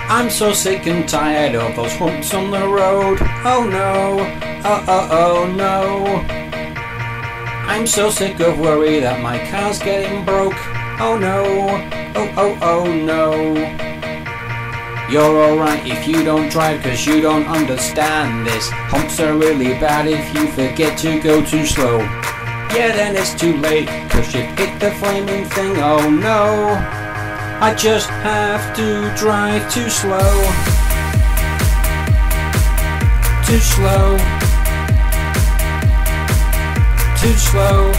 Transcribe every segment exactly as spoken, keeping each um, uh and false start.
I'm so sick and tired of those humps on the road. Oh no, oh oh oh no. I'm so sick of worry that my car's getting broke. Oh no, oh oh oh no. You're alright if you don't drive, cause you don't understand this. Humps are really bad if you forget to go too slow. Yeah, then it's too late, cause you've hit the flaming thing. Oh no, I just have to drive too slow. Too slow. Too slow.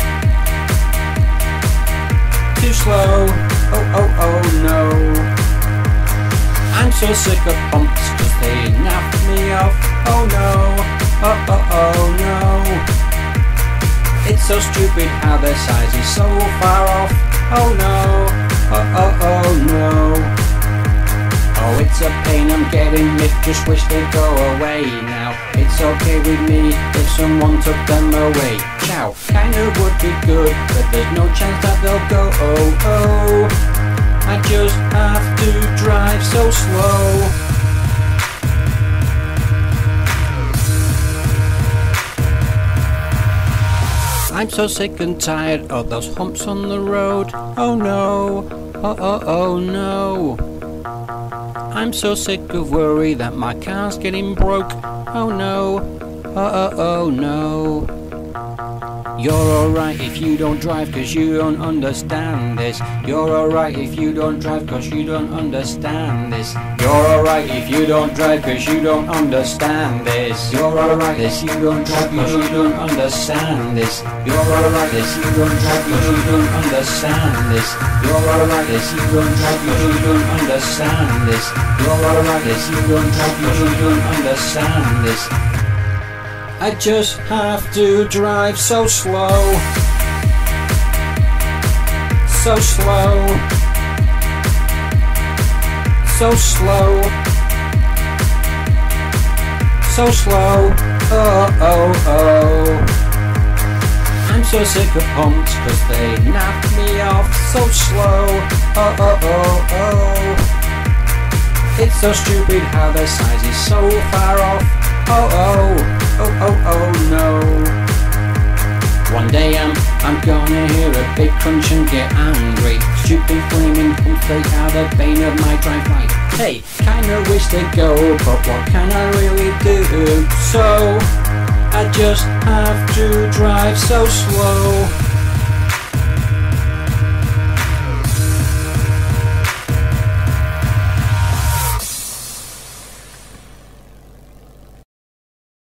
Too slow. Oh oh oh no. I'm so sick of humps cause they nap me off. Oh no. Oh oh oh no. It's so stupid how their size is so far off. Oh no. Oh oh oh no. Oh, it's a pain I'm getting lift, just wish they'd go away now. It's okay with me if someone took them away. Ciao, kinda would be good, but there's no chance that they'll go. Oh oh, I just have to drive so slow. I'm so sick and tired of those humps on the road. Oh no, oh oh oh no. I'm so sick of worry that my car's getting broke. Oh no, oh oh oh no. You're alright if you don't drive cause you don't understand this. You're alright if you don't drive cause you don't understand this. You're alright if you don't drive cause you don't understand this. You're alright if you don't drive cause you don't understand this. You're alright if you don't drive cause you don't understand this. You're alright if you don't drive cause you don't understand this. You're alright if you don't drive cause you don't understand this. I just have to drive so slow. So slow. So slow. So slow. Oh oh oh. I'm so sick of humps cause they nap me off so slow. Oh oh oh oh. It's so stupid how their size is so far off. Oh oh. Oh oh oh no. One day I'm I'm gonna hear a big crunch and get angry. Stupid flaming humps, they are the bane of my drive-by. Hey, kinda wish they'd go, but what can I really do? So I just have to drive so slow.